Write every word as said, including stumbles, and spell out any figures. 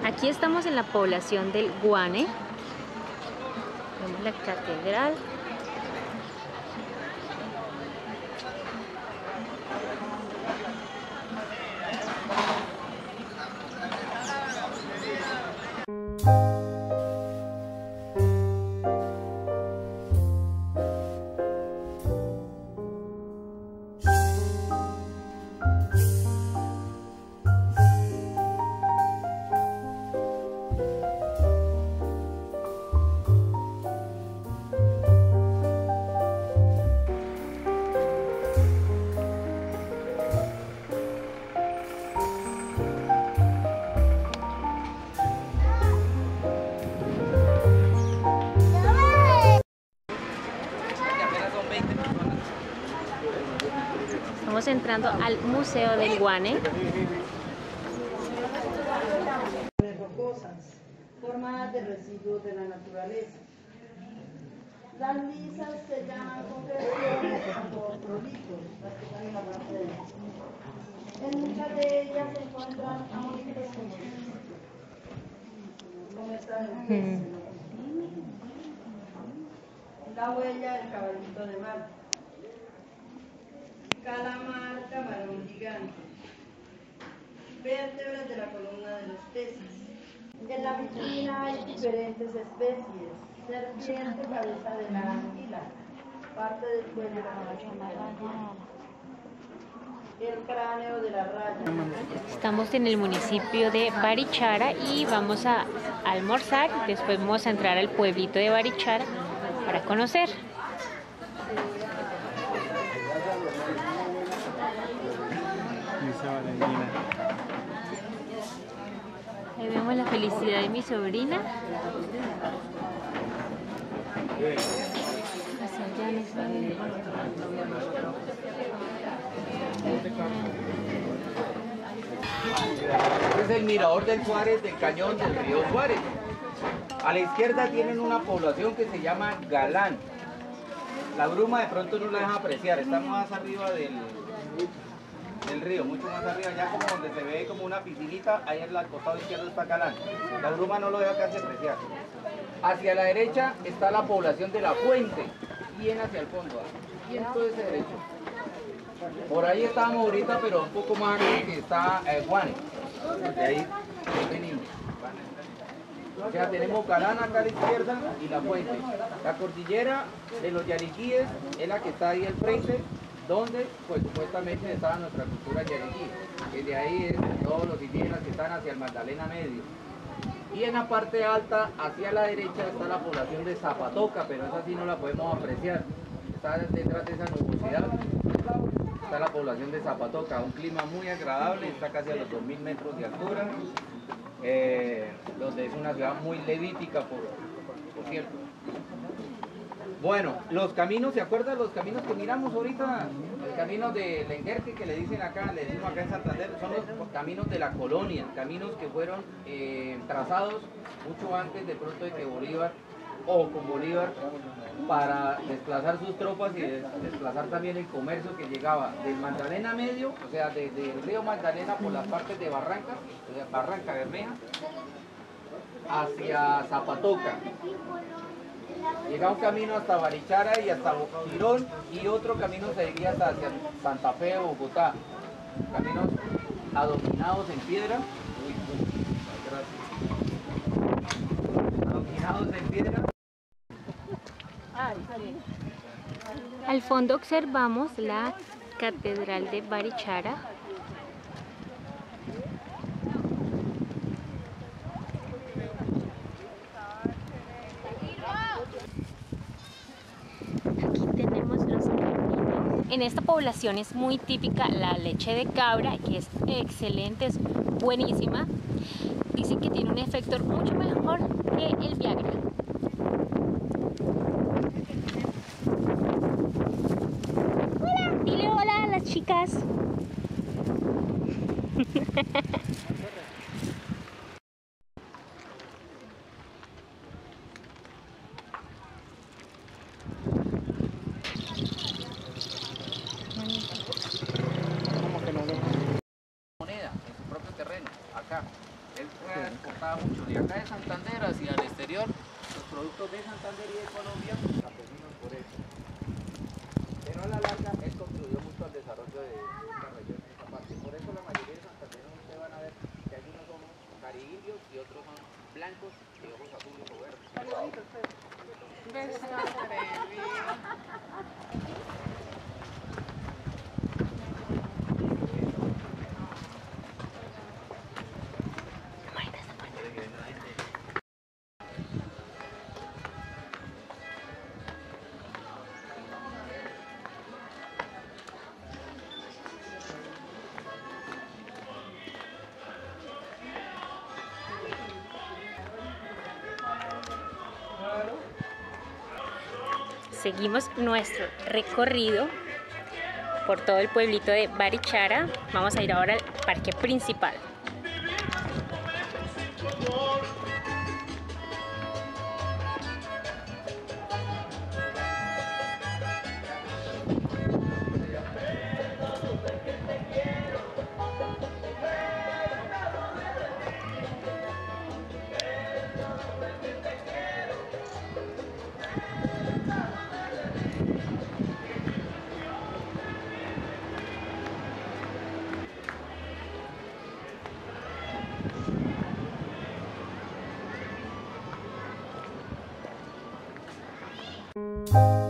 Aquí estamos en la población del Guane. Vemos la catedral. Estamos entrando al Museo del Guane. Rocosas, formadas de residuos de la naturaleza. Las lisas se llaman conversiones o prolitos, las que están en la parte de abajo. En muchas de ellas se encuentran amonitos como esta de la huella del caballito de mar. Calamar, camarón gigante. Vértebras de la columna de los peces. En la vitrina hay diferentes especies. Serpiente, cabeza de la anguila, parte del cuello de la anguila, el cráneo de la raya. Estamos en el municipio de Barichara y vamos a almorzar. Después vamos a entrar al pueblito de Barichara para conocer. Ahí vemos la felicidad de mi sobrina. Hacia allá no se ve. Este es el mirador del Suárez, del cañón del río Suárez. A la izquierda tienen una población que se llama Galán. La bruma de pronto no la deja apreciar, está más arriba del, del río, mucho más arriba, ya como donde se ve como una piscinita, ahí en el costado izquierdo está Galán. La bruma no lo deja casi apreciar. Hacia la derecha está la población de La Fuente, bien hacia el fondo, y en todo ese derecho. Por ahí estábamos ahorita, pero un poco más arriba que está eh, Guane, de ahí venimos. O sea, tenemos Galán acá a la izquierda y La Fuente. La cordillera de los Yariquíes es la que está ahí al frente, donde pues supuestamente estaba nuestra cultura yariquí, que de ahí es todos los indígenas que están hacia el Magdalena Medio. Y en la parte alta, hacia la derecha, está la población de Zapatoca, pero esa sí no la podemos apreciar. Está detrás de esa nubosidad, está la población de Zapatoca, un clima muy agradable, está casi a los dos mil metros de altura, eh, donde es una ciudad muy levítica, por, por cierto. Bueno, los caminos, ¿se acuerdan los caminos que miramos ahorita? Los caminos de Lenguerque que le dicen acá, le decimos acá en Santander, son los caminos de la colonia, caminos que fueron eh, trazados mucho antes de pronto de que Bolívar, o con Bolívar, para desplazar sus tropas y desplazar también el comercio que llegaba del Magdalena Medio, o sea, desde el río Magdalena por las partes de Barranca, o sea, Barranca Bermeja, hacia Zapatoca. Llega un camino hasta Barichara y hasta Girón, y otro camino se iría hasta hacia Santa Fe o Bogotá. Caminos adoquinados en piedra. Uy, gracias. Adoquinados en piedra. Al fondo observamos la Catedral de Barichara. Aquí tenemos los caminos. En esta población es muy típica la leche de cabra, que es excelente, es buenísima. Dicen que tiene un efecto mucho mejor que el Viagra. Hola, dile hola a las chicas. Moneda en su propio terreno, acá. Él fue exportaba mucho de acá de Santander hacia el exterior. Los productos de Santander y de Colombia, campesinos por eso. Pero a la larga, él contribuyó mucho al desarrollo de esta región, de esta parte. Por eso la mayoría de santandereanos ustedes van a ver que algunos son cariindios y otros son blancos de ojos azules o verdes. Está bonito usted. Seguimos nuestro recorrido por todo el pueblito de Barichara. Vamos a ir ahora al parque principal. Thank you.